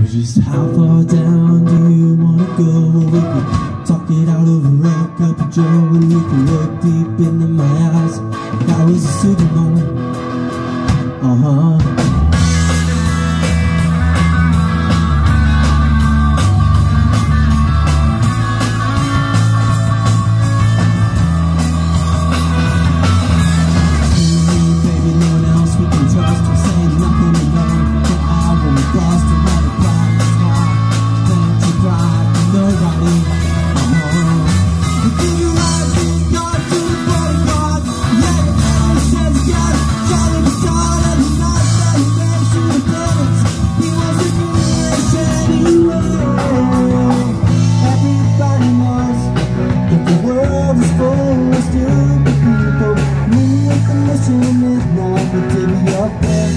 Just how far down do you wanna go? Well, we could talk it out over a cup of joe, and you can look deep into my eyes like I was a Superman. Baby, no one else we can trust. We're saying nothing alone, but I won't lost to let it cry. Then to cry for nobody. You give your eyes to the God, to the bodyguard. Yeah, your enemy says God, trying to start every night that he makes you the bullets. He wants to do this anyway. Everybody knows that the world is full of stupid people. Me at the mission at midnight, but to be up there.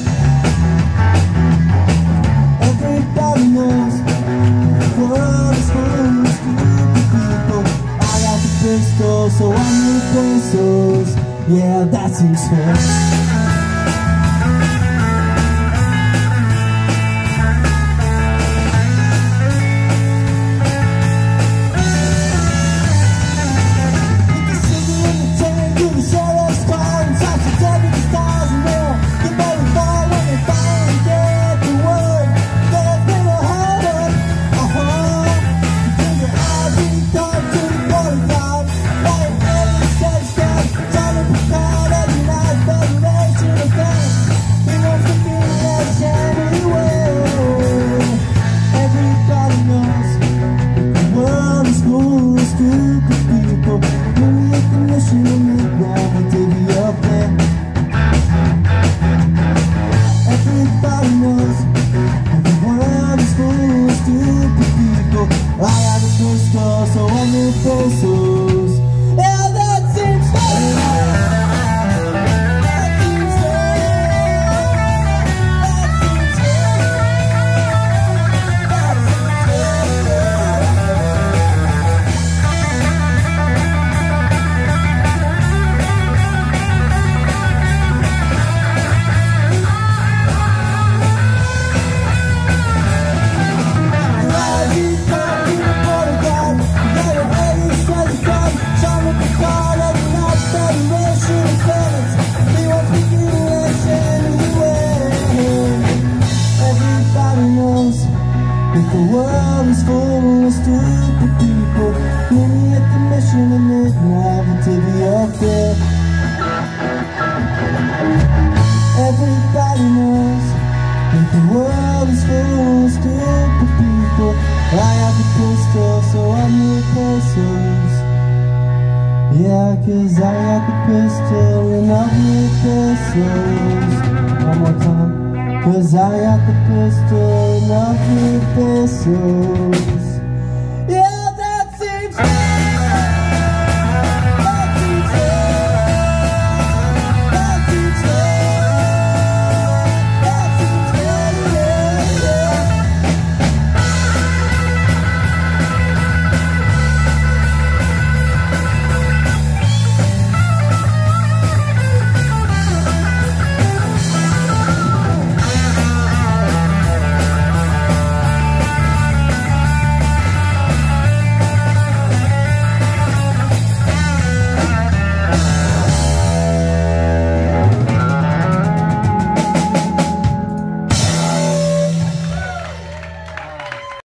Everybody knows the world is full of stupid people. I got the pistol, so I need pesos. Yeah, that seems fair. So I need pesos. Yeah, that seems fair. That seems fair. That seems the world is full of stupid people. Meet me at the mission at midnight until the up there. Everybody knows that the world is full of stupid people. I have the pistol, so I need pesos. Yeah, 'cause I got the pistol and I need pesos. One more time. 'Cause I got the pistol and I need pesos.